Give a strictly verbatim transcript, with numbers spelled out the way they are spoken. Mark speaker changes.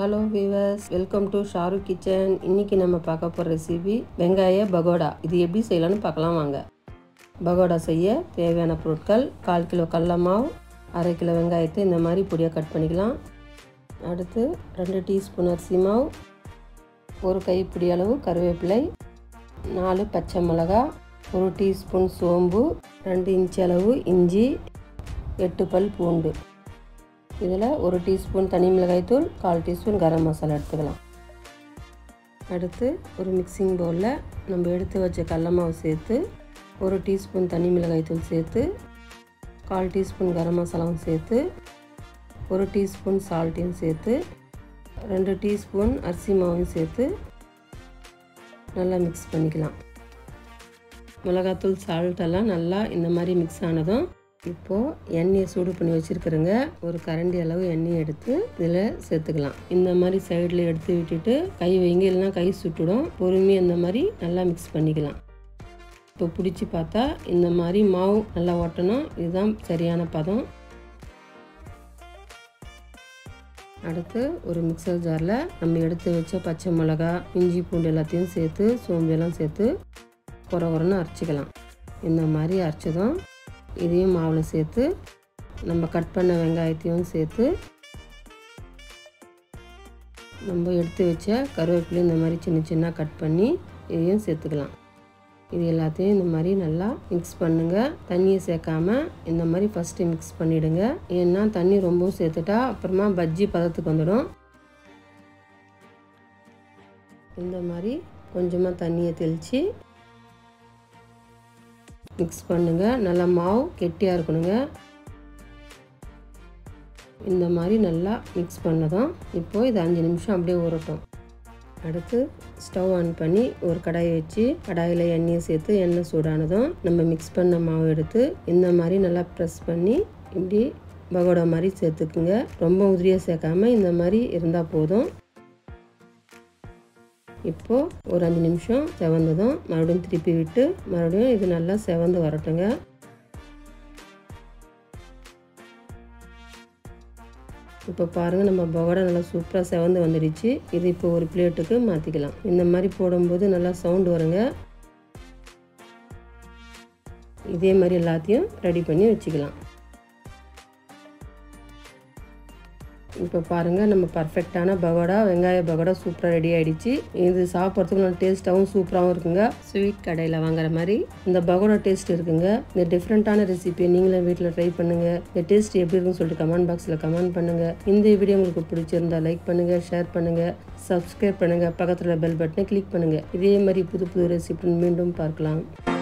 Speaker 1: Hello viewers, welcome to Sharu kitchen. இன்றைக்கி நம்ம பார்க்க போகிற ரெசிபி வெங்காய பகோடா. இது எப்படி செய்யலான்னு பார்க்கலாம் வாங்க. பகோடா செய்ய தேவையான பொருட்கள்: கால் கிலோ கடல மாவு, அரை கிலோ வெங்காயத்தை இந்த மாதிரி பொடியாக கட் பண்ணிக்கலாம். அடுத்து ரெண்டு டீஸ்பூன் அரிசி மாவு, ஒரு கைப்பிடி அளவு கருவேப்பிலை, நாலு பச்சை மிளகா, ஒரு டீஸ்பூன் சோம்பு, ரெண்டு இன்ச் அளவு இஞ்சி, எட்டு பல் பூண்டு. இதில் ஒரு டீஸ்பூன் தனி மிளகாய்த்தூள், கால் டீஸ்பூன் கரம் மசாலா எடுத்துக்கலாம். அடுத்து ஒரு மிக்சிங் பவுலில் நம்ம எடுத்து வச்ச கடல மாவு சேர்த்து, ஒரு டீஸ்பூன் தனி மிளகாய்த்தூள் சேர்த்து, கால் டீஸ்பூன் கரம் மசாலாவும் சேர்த்து, ஒரு டீஸ்பூன் சால்ட்டையும் சேர்த்து, ரெண்டு டீஸ்பூன் அரிசி மாவையும் சேர்த்து நல்லா மிக்ஸ் பண்ணிக்கலாம். மிளகாத்தூள் சால்ட்டெல்லாம் நல்லா இந்த மாதிரி மிக்ஸ் ஆனதும் இப்போது எண்ணெயை சூடு பண்ணி வச்சுருக்கிறேங்க. ஒரு கரண்டி அளவு எண்ணெயை எடுத்து இதில் சேர்த்துக்கலாம். இந்த மாதிரி சைடில் எடுத்து விட்டுட்டு கை வைங்க, இல்லைனா கை சுட்டுடும். பொறுமையாக இந்த மாதிரி நல்லா மிக்ஸ் பண்ணிக்கலாம். இப்போ பிடிச்சி பார்த்தா இந்த மாதிரி மாவு நல்லா ஒட்டணும். இதுதான் சரியான பதம். அடுத்து ஒரு மிக்சர் ஜாரில் நம்ம எடுத்து வச்ச பச்சை மிளகா, இஞ்சி பூண்டு எல்லாத்தையும் சேர்த்து, சோம்பெல்லாம் சேர்த்து குறை குறைன்னு அரைச்சிக்கலாம். இந்த மாதிரி அரைச்சதும் இதையும் மாவில் சேர்த்து, நம்ம கட் பண்ண வெங்காயத்தையும் சேர்த்து, நம்ம எடுத்து வச்ச கருவேப்பிலையும் இந்த மாதிரி சின்ன சின்ன கட் பண்ணி இதையும் சேர்த்துக்கலாம். இது எல்லாத்தையும் இந்த மாதிரி நல்லா மிக்ஸ் பண்ணுங்கள். தண்ணியை சேர்க்காம இந்த மாதிரி ஃபஸ்ட்டு மிக்ஸ் பண்ணிவிடுங்க. ஏன்னா தண்ணி ரொம்பவும் சேர்த்துட்டா அப்புறமா பஜ்ஜி பதத்துக்கு வந்துடும். இந்த மாதிரி கொஞ்சமாக தண்ணியை தெளித்து மிக்ஸ் பண்ணுங்கள். நல்லா மாவு கெட்டியாக இருக்கணுங்க. இந்த மாதிரி நல்லா மிக்ஸ் பண்ணதும் இப்போது இது அஞ்சு நிமிஷம் அப்படியே ஊறட்டும். அடுத்து ஸ்டவ் ஆன் பண்ணி ஒரு கடாயை வச்சு, கடாயில் எண்ணெயை சேர்த்து, எண்ணெய் சூடானதும் நம்ம மிக்ஸ் பண்ண மாவு எடுத்து இந்த மாதிரி நல்லா ப்ரெஸ் பண்ணி இப்படி பகோடா மாதிரி சேர்த்துக்குங்க. ரொம்ப உதிரியாக சேர்க்காம இந்த மாதிரி இருந்தால் போதும். இப்போது ஒரு அஞ்சு நிமிஷம் செவந்ததும் மறுபடியும் திருப்பி விட்டு மறுபடியும் இது நல்லா செவந்து வரட்டுங்க. இப்போ பாருங்கள், நம்ம பகோடா நல்லா சூப்பராக செவந்து வந்துடுச்சு. இது இப்போ ஒரு பிளேட்டுக்கு மாற்றிக்கலாம். இந்த மாதிரி போடும்போது நல்லா சவுண்டு வருங்க. இதே மாதிரி எல்லாத்தையும் ரெடி பண்ணி வச்சுக்கலாம். இப்போ பாருங்கள், நம்ம பர்ஃபெக்டான பகோடா, வெங்காய பகோடா சூப்பராக ரெடி ஆகிடுச்சு. இது சாப்பிட்றதுக்கு நல்லா டேஸ்ட்டாகவும் சூப்பராகவும் இருக்குங்க. ஸ்வீட் கடையில் வாங்குற மாதிரி இந்த பகோடா டேஸ்ட் இருக்குங்க. இந்த டிஃப்ரெண்ட்டான ரெசிபியை நீங்களும் வீட்டில் ட்ரை பண்ணுங்கள். இந்த டேஸ்ட் எப்படி இருக்குன்னு சொல்லிட்டு கமெண்ட் பாக்ஸில் கமெண்ட் பண்ணுங்கள். இந்த வீடியோ உங்களுக்கு பிடிச்சிருந்தா லைக் பண்ணுங்கள், ஷேர் பண்ணுங்கள், சப்ஸ்கிரைப் பண்ணுங்கள், பக்கத்தில் பெல் பட்டனை கிளிக் பண்ணுங்கள். இதே மாதிரி புது புது ரெசிபி மீண்டும் பார்க்கலாம்.